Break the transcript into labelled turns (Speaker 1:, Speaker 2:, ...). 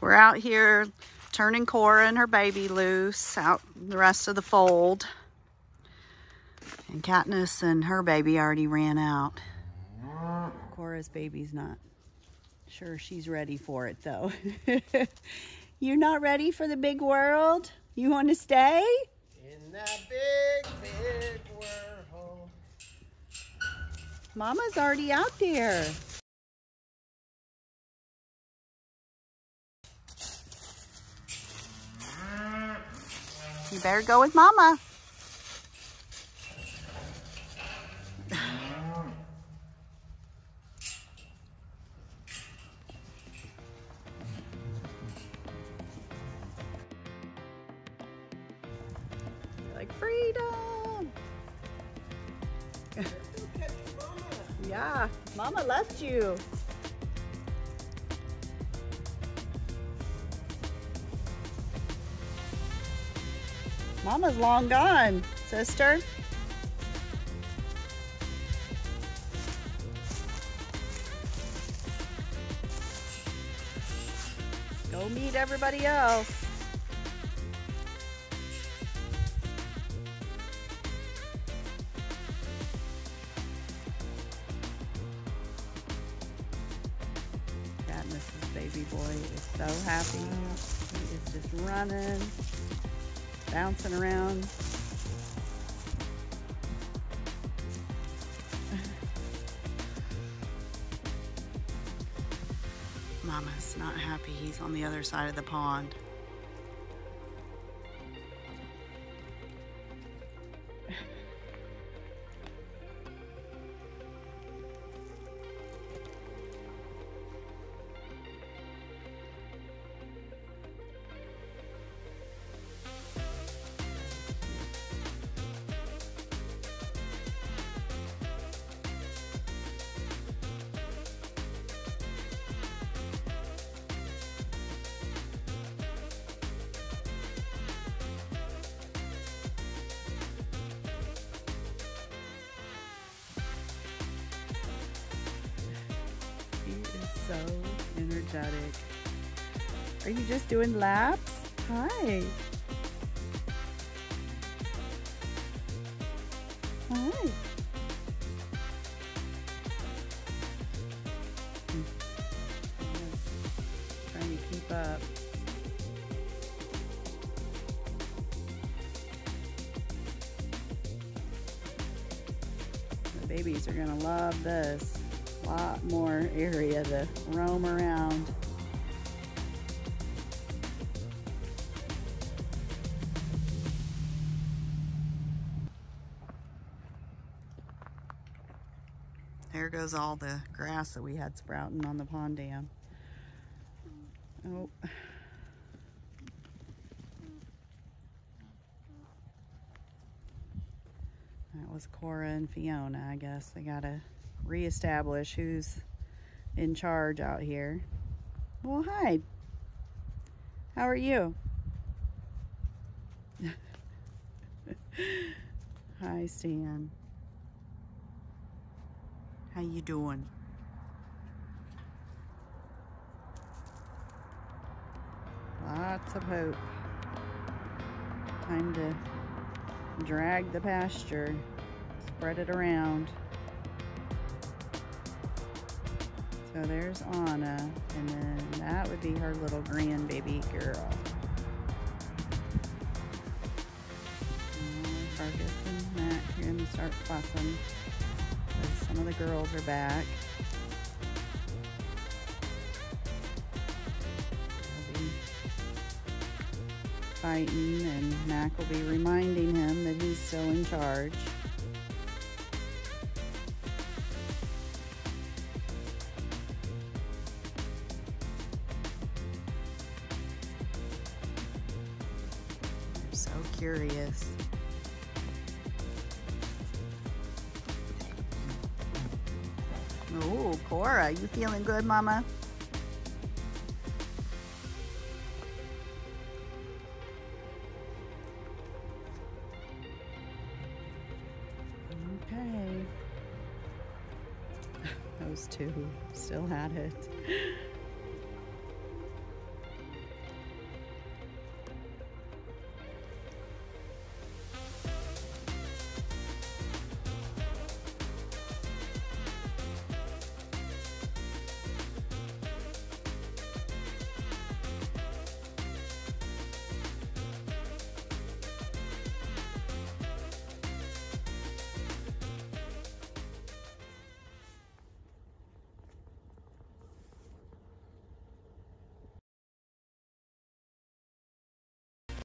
Speaker 1: We're out here turning Cora and her baby loose out the rest of the fold. And Katniss and her baby already ran out. Cora's baby's not sure she's ready for it though. You're not ready for the big world? You want to stay?
Speaker 2: In that big, big world.
Speaker 1: Mama's already out there. You better go with Mama. Like freedom. Yeah, Mama left you. Mama's long gone, sister. Go meet everybody else. Katniss's baby boy is so happy. He is just running, bouncing around. Mama's not happy. He's on the other side of the pond. So energetic. Are you just doing laps? Hi. Hi. Trying to keep up. The babies are gonna love this. A lot more area to roam around. There goes all the grass that we had sprouting on the pond dam. Oh. That was Cora and Fiona, I guess. They gotta reestablish who's in charge out here. Well, hi. How are you? Hi, Stan. How you doing? Lots of hope. Time to drag the pasture, spread it around. So there's Anna, and then that would be her little grandbaby girl. Fergus and Matt are going to start fussing because some of the girls are back. They'll be fighting, and Mac will be reminding him that he's still in charge. So curious. Oh, Cora, you feeling good, Mama? Okay. Those two still had it.